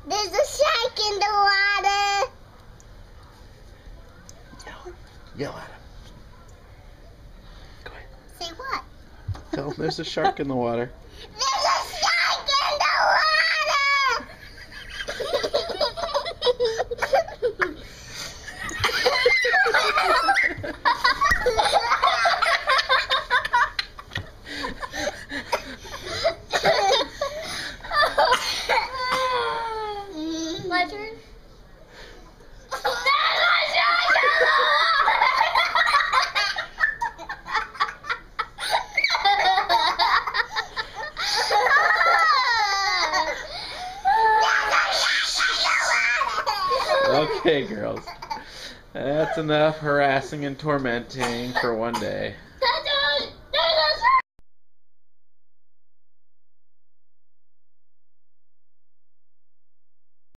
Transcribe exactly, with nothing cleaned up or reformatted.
There's a shark in the water. Yell, yell at him. Go ahead. Say what? Tell him there's a shark in the water. There's a shark in the water. My turn. Okay, girls. That's enough harassing and tormenting for one day.